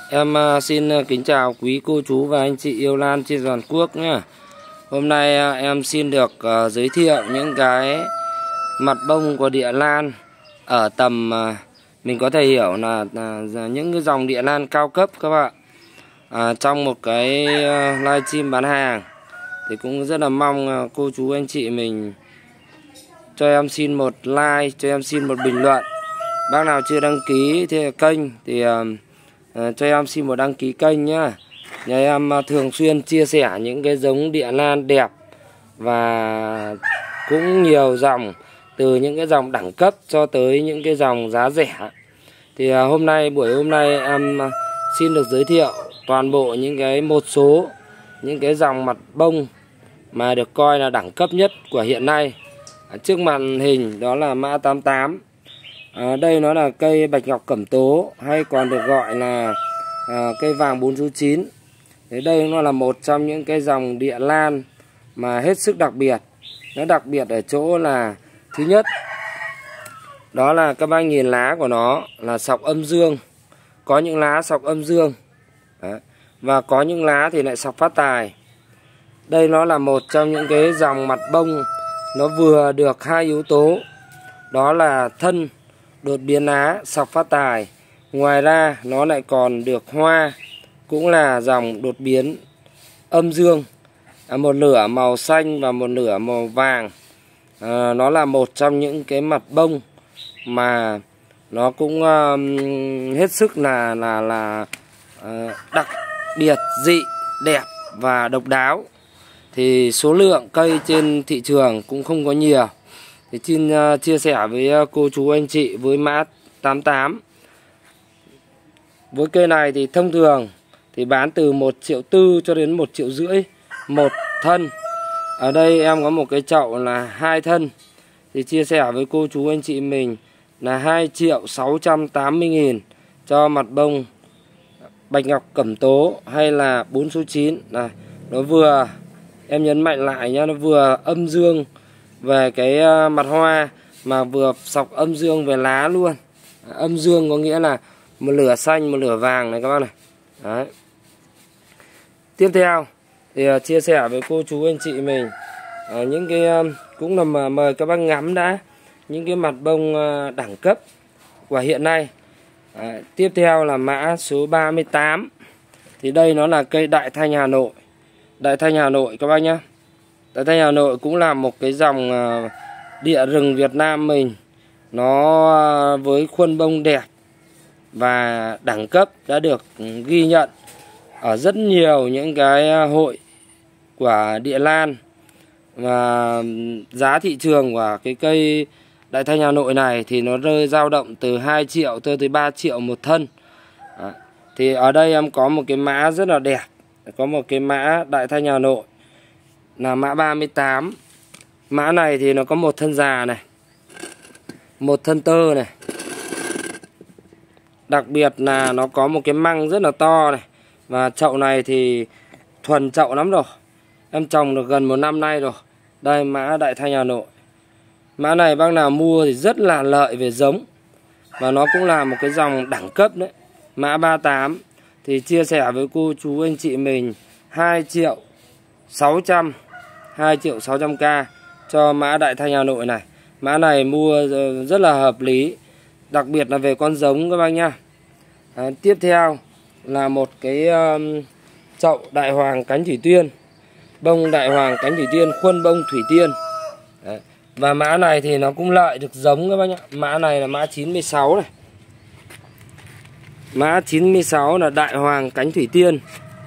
Em xin kính chào quý cô chú và anh chị yêu lan trên toàn quốc nhé. Hôm nay em xin được giới thiệu những cái mặt bông của địa lan ở tầm mình có thể hiểu là những cái dòng địa lan cao cấp các bạn. Trong một cái livestream bán hàng thì cũng rất là mong cô chú anh chị mình cho em xin một like, cho em xin một bình luận. Bác nào chưa đăng ký thì kênh thì cho em xin một đăng ký kênh nhá. Nhà em thường xuyên chia sẻ những cái giống địa lan đẹp và cũng nhiều dòng, từ những cái dòng đẳng cấp cho tới những cái dòng giá rẻ. Thì buổi hôm nay em xin được giới thiệu toàn bộ một số những cái dòng mặt bông mà được coi là đẳng cấp nhất của hiện nay. Trước màn hình đó là mã 88. Đây nó là cây bạch ngọc cẩm tố, hay còn được gọi là cây vàng 4 số 9. Thế đây nó là một trong những cái dòng địa lan mà hết sức đặc biệt. Nó đặc biệt ở chỗ là thứ nhất, đó là các bác nhìn lá của nó là sọc âm dương. Có những lá sọc âm dương. Đấy. Và có những lá thì lại sọc phát tài. Đây nó là một trong những cái dòng mặt bông nó vừa được hai yếu tố, đó là thân, đột biến lá, sọc phát tài. Ngoài ra nó lại còn được hoa, cũng là dòng đột biến âm dương, một nửa màu xanh và một nửa màu vàng. Nó là một trong những cái mặt bông mà nó cũng hết sức là đặc biệt, dị, đẹp và độc đáo. Thì số lượng cây trên thị trường cũng không có nhiều. Thì xin chia sẻ với cô chú anh chị với mã 88. Với cây này thì thông thường thì bán từ 1,4 triệu cho đến 1,5 triệu một thân. Ở đây em có một cái chậu là 2 thân. Thì chia sẻ với cô chú anh chị mình là 2.680.000 cho mặt bông bạch ngọc cẩm tố hay là 4 số 9. Này, nó vừa, em nhấn mạnh lại nhá, nó vừa âm dương về cái mặt hoa mà vừa sọc âm dương về lá luôn. Âm dương có nghĩa là một nửa xanh một nửa vàng này các bác này. Đấy. Tiếp theo thì chia sẻ với cô chú anh chị mình những cái cũng là mời các bác ngắm đã những cái mặt bông đẳng cấp của hiện nay. Tiếp theo là mã số 38. Thì đây nó là cây Đại Thanh Hà Nội. Đại Thanh Hà Nội các bác nhá. Đại Thanh Hà Nội cũng là một cái dòng địa rừng Việt Nam mình. Nó với khuôn bông đẹp và đẳng cấp đã được ghi nhận ở rất nhiều những cái hội của địa lan. Và giá thị trường của cái cây Đại Thanh Hà Nội này thì nó dao động từ 2 triệu tới 3 triệu một thân. Thì ở đây em có một cái mã rất là đẹp. Có một cái mã Đại Thanh Hà Nội là mã 38. Mã này thì nó có một thân già này, một thân tơ này. Đặc biệt là nó có một cái măng rất là to này. Và chậu này thì thuần chậu lắm rồi. Em trồng được gần 1 năm nay rồi. Đây mã Đại Thanh Hà Nội. Mã này bác nào mua thì rất là lợi về giống. Và nó cũng là một cái dòng đẳng cấp đấy. Mã 38 thì chia sẻ với cô chú anh chị mình 2.600.000 cho mã Đại Thanh Hà Nội này. Mã này mua rất là hợp lý, đặc biệt là về con giống các bác nhá. Tiếp theo là một cái chậu Đại Hoàng cánh thủy tiên. Bông Đại Hoàng cánh thủy tiên, khuôn bông thủy tiên. Đấy. Và mã này thì nó cũng lợi được giống các bác nhá. Mã này là mã 96 này. Mã 96 là Đại Hoàng cánh thủy tiên.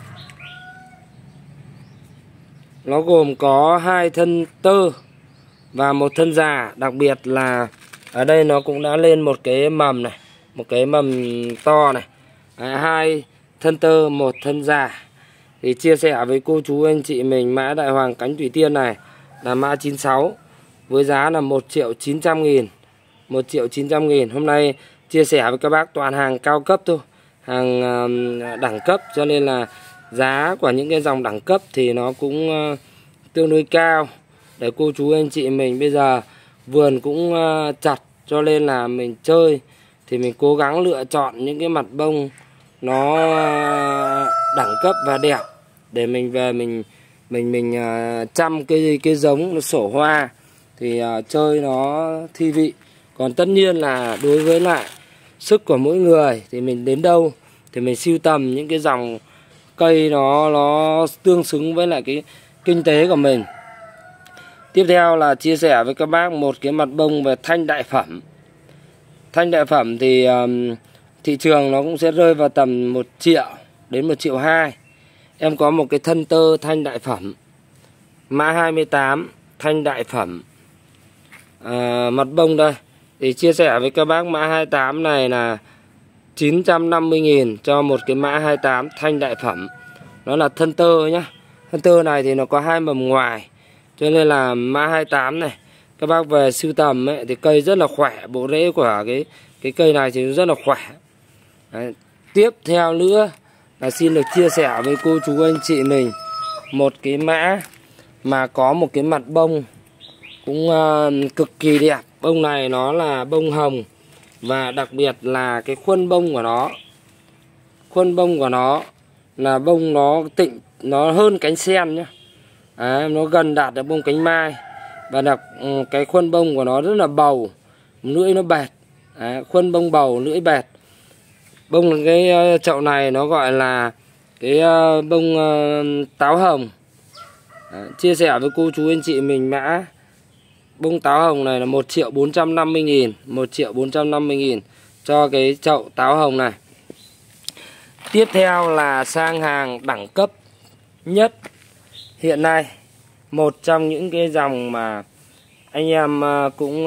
Nó gồm có 2 thân tơ và một thân già. Đặc biệt là ở đây nó cũng đã lên một cái mầm này, một cái mầm to này. 2 thân tơ, 1 thân già. Thì chia sẻ với cô chú anh chị mình mã Đại Hoàng cánh thủy tiên này là mã 96 với giá là 1.900.000. 1.900.000. Hôm nay chia sẻ với các bác toàn hàng cao cấp thôi, hàng đẳng cấp, cho nên là giá của những cái dòng đẳng cấp thì nó cũng tương đối cao. Để cô chú anh chị mình bây giờ vườn cũng chặt, cho nên là mình chơi thì mình cố gắng lựa chọn những cái mặt bông nó đẳng cấp và đẹp để mình về mình chăm cái giống nó sổ hoa thì chơi nó thi vị. Còn tất nhiên là đối với lại sức của mỗi người thì mình đến đâu thì mình sưu tầm những cái dòng cây nó tương xứng với lại cái kinh tế của mình. Tiếp theo là chia sẻ với các bác một cái mặt bông về thanh đại phẩm. Thanh đại phẩm thì thị trường nó cũng sẽ rơi vào tầm 1 triệu đến 1,2 triệu. Em có một cái thân tơ thanh đại phẩm mã 28 thanh đại phẩm. Mặt bông đây thì chia sẻ với các bác mã 28 này là 950.000 cho một cái mã 28 thanh đại phẩm. Nó là thân tơ nhá. Thân tơ này thì nó có 2 mầm ngoài, cho nên là mã 28 này các bác về sưu tầm ấy, thì cây rất là khỏe. Bộ rễ của cái cây này thì rất là khỏe. Đấy. Tiếp theo nữa là xin được chia sẻ với cô chú anh chị mình một cái mã mà có một cái mặt bông cũng cực kỳ đẹp. Bông này nó là bông hồng, và đặc biệt là cái khuôn bông của nó. Khuôn bông của nó là bông nó tịnh, nó hơn cánh sen nhá. Nó gần đạt được bông cánh mai. Và cái khuôn bông của nó rất là bầu, lưỡi nó bẹt. Khuôn bông bầu, lưỡi bẹt. Bông cái chậu này nó gọi là cái bông táo hồng. Chia sẻ với cô chú anh chị mình mã bông táo hồng này là 1.450.000, 1.450.000 cho cái chậu táo hồng này. Tiếp theo là sang hàng đẳng cấp nhất hiện nay, một trong những cái dòng mà anh em cũng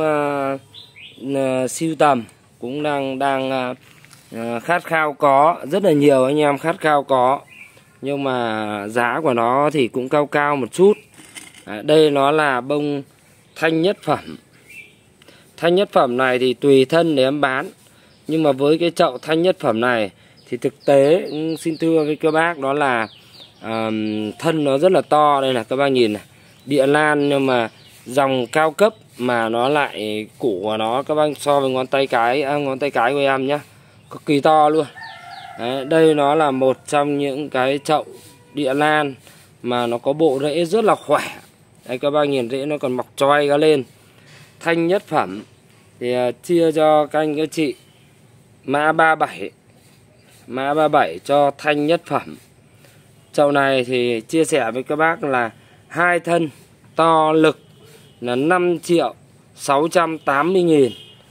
sưu tầm, cũng đang khát khao có, rất là nhiều anh em khát khao có, nhưng mà giá của nó thì cũng cao cao một chút. Đây nó là bông thanh nhất phẩm. Thanh nhất phẩm này thì tùy thân để em bán, nhưng mà với cái chậu thanh nhất phẩm này thì thực tế xin thưa với các bác đó là thân nó rất là to. Đây là các bác nhìn này, địa lan nhưng mà dòng cao cấp, mà nó lại củ của nó các bác so với ngón tay cái của em nhá, cực kỳ to luôn. Đấy, đây nó là một trong những cái chậu địa lan mà nó có bộ rễ rất là khỏe. Đây các bác nhìn rễ nó còn mọc choai ra lên. Thanh nhất phẩm thì chia cho các anh các chị mã 37. Mã 37 cho thanh nhất phẩm. Chậu này thì chia sẻ với các bác là 2 thân to lực là 5.680.000,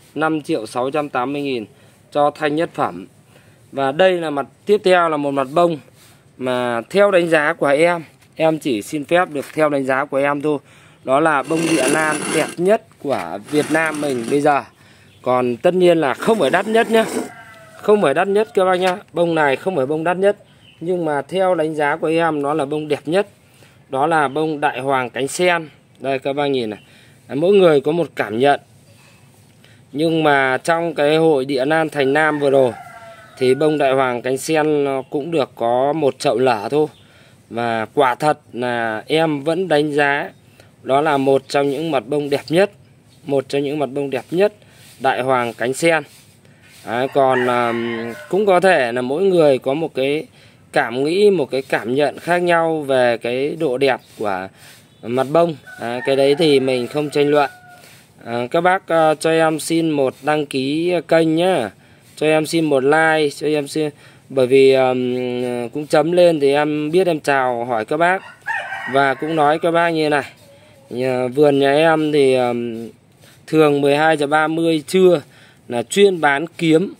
5.680.000 cho thanh nhất phẩm. Và đây là mặt tiếp theo là một mặt bông mà theo đánh giá của em chỉ xin phép được theo đánh giá của em thôi, đó là bông địa lan đẹp nhất của Việt Nam mình bây giờ. Còn tất nhiên là không phải đắt nhất nhé, không phải đắt nhất các bác nhá. Bông này không phải bông đắt nhất, nhưng mà theo đánh giá của em nó là bông đẹp nhất. Đó là bông đại hoàng cánh sen. Đây các bác nhìn này, mỗi người có một cảm nhận. Nhưng mà trong cái hội địa lan Thành Nam vừa rồi thì bông đại hoàng cánh sen nó cũng được có một chậu lở thôi. Và quả thật là em vẫn đánh giá đó là một trong những mặt bông đẹp nhất, một trong những mặt bông đẹp nhất đại hoàng cánh sen. Còn cũng có thể là mỗi người có một cái cảm nghĩ, một cái cảm nhận khác nhau về cái độ đẹp của mặt bông. Cái đấy thì mình không tranh luận. Các bác cho em xin một đăng ký kênh nhé, cho em xin một like, cho em xin, bởi vì cũng chấm lên thì em biết em chào hỏi các bác. Và cũng nói các bác như này, vườn nhà em thì thường 12:30 trưa là chuyên bán kiếm,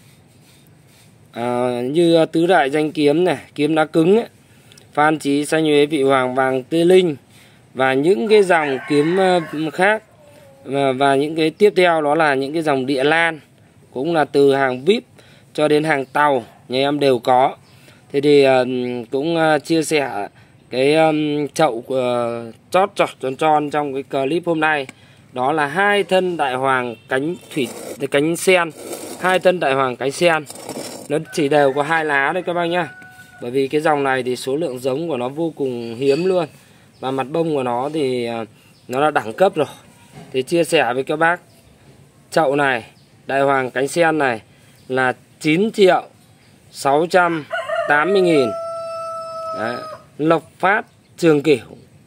như tứ đại danh kiếm này, kiếm đá cứng ấy, Phan Chí, Xanh Nhuế, Vị Hoàng, Vàng Tê Linh và những cái dòng kiếm khác. Và những cái tiếp theo đó là những cái dòng địa lan, cũng là từ hàng VIP cho đến hàng tàu nhà em đều có. Thế thì cũng chia sẻ cái chậu chót chọt tròn tròn trong cái clip hôm nay, đó là 2 thân đại hoàng cánh sen, 2 thân đại hoàng cánh sen. Nó chỉ đều có 2 lá đấy các bác nhá. Bởi vì cái dòng này thì số lượng giống của nó vô cùng hiếm luôn, và mặt bông của nó thì nó là đẳng cấp rồi. Thì chia sẻ với các bác, chậu này đại hoàng cánh sen này là 9.680.000 680.000. Đấy. Lộc Phát Trường Cửu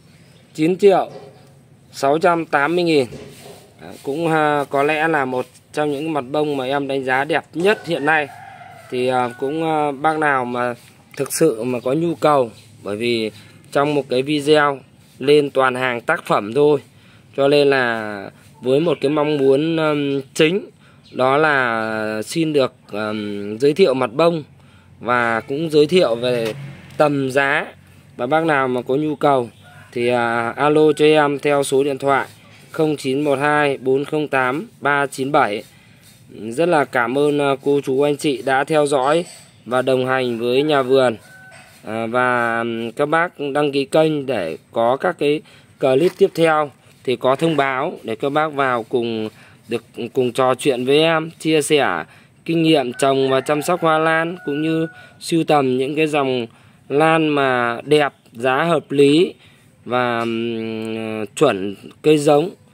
9.680.000. Cũng có lẽ là một trong những mặt bông mà em đánh giá đẹp nhất hiện nay. Thì cũng bác nào mà thực sự mà có nhu cầu, bởi vì trong một cái video lên toàn hàng tác phẩm thôi, cho nên là với một cái mong muốn chính đó là xin được giới thiệu mặt bông và cũng giới thiệu về tầm giá. Và bác nào mà có nhu cầu thì alo cho em theo số điện thoại 0912 408 397. Rất là cảm ơn cô chú anh chị đã theo dõi và đồng hành với nhà vườn. Và các bác đăng ký kênh để có các cái clip tiếp theo thì có thông báo để các bác vào cùng trò chuyện với em, chia sẻ kinh nghiệm trồng và chăm sóc hoa lan, cũng như sưu tầm những cái dòng lan mà đẹp, giá hợp lý và chuẩn cây giống